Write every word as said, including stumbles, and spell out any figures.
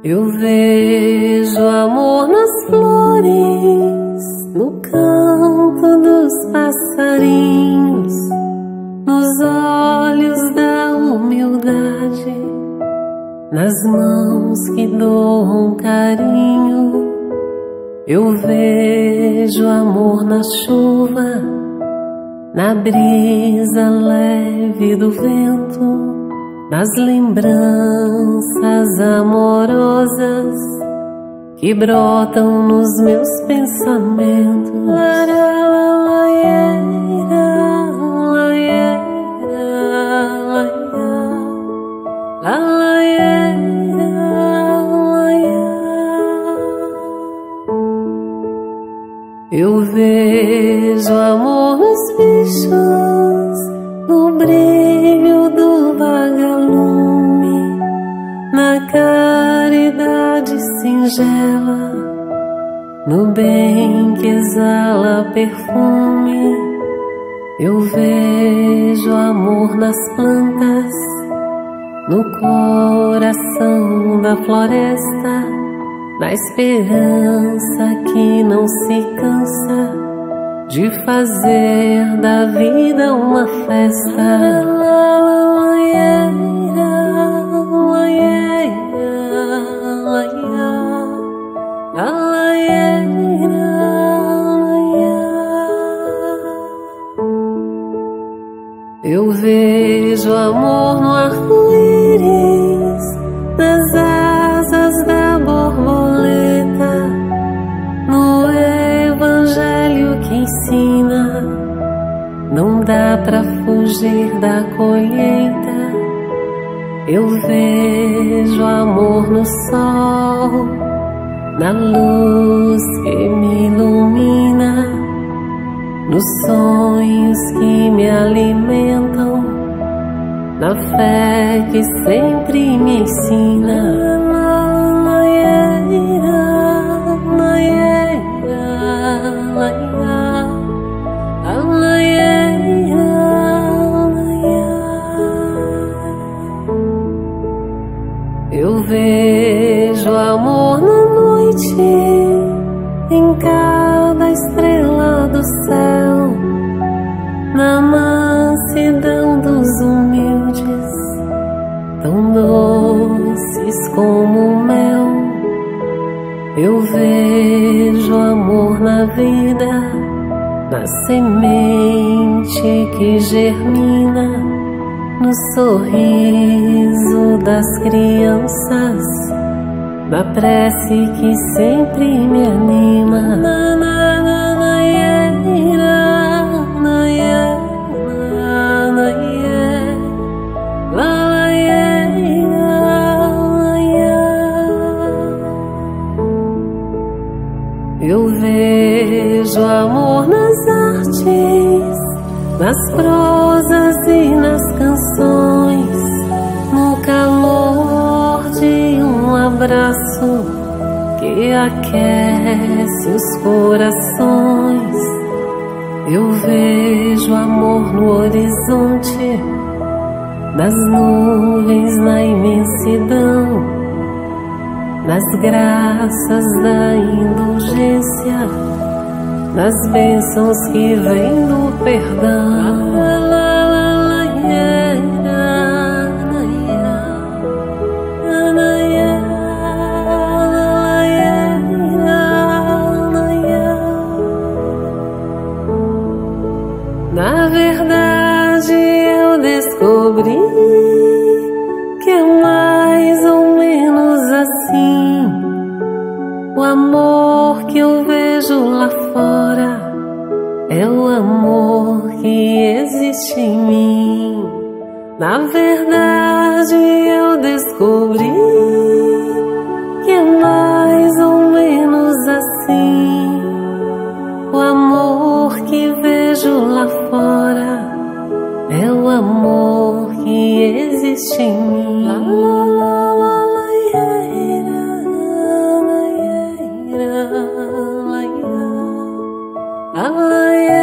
Eu vejo amor nas flores, no canto dos passarinhos, nos olhos da humildade, nas mãos que doam carinho. Eu vejo amor na chuva, na brisa leve do vento, nas lembranças amorosas que brotam nos meus pensamentos. Eu vejo amor nos bichos, no brilho do vagalume, na caridade singela, no bem que exala perfume. Eu vejo amor nas plantas, no coração da floresta, na esperança que não se cansa de fazer da vida uma festa. Eu vejo amor no arco-íris, nas asas da borboleta, no evangelho que ensina, não dá pra fugir da colheita. Eu vejo amor no sol, na luz que me ilumina, nos sonhos que me alimentam, na fé que sempre me ensina. Eu vejo amor na noite, em cada estrela do céu, na mansidão dos humildes, tão doces como o mel. Eu vejo amor na vida, na semente que germina, no sorriso das crianças, na prece que sempre me anima. Na, na, na, na, yeah, na, na, yeah, na, na, yeah, la, yeah, la, yeah. Eu vejo amor nas artes, nas prosas e nas canções, no calor de um abraço que aquece os corações. Eu vejo amor no horizonte, nas nuvens na imensidão, nas graças da indulgência, nas bênçãos que vêm do perdão. Na verdade eu descobri que é mais ou menos assim. O amor que eu vejo lá fora é o amor que existe em mim. Na verdade eu descobri que é mais ou menos assim. O amor que vejo lá fora é o amor que existe em mim. La, la, la, la, la, yeah, la, la, yeah, la, la, yeah.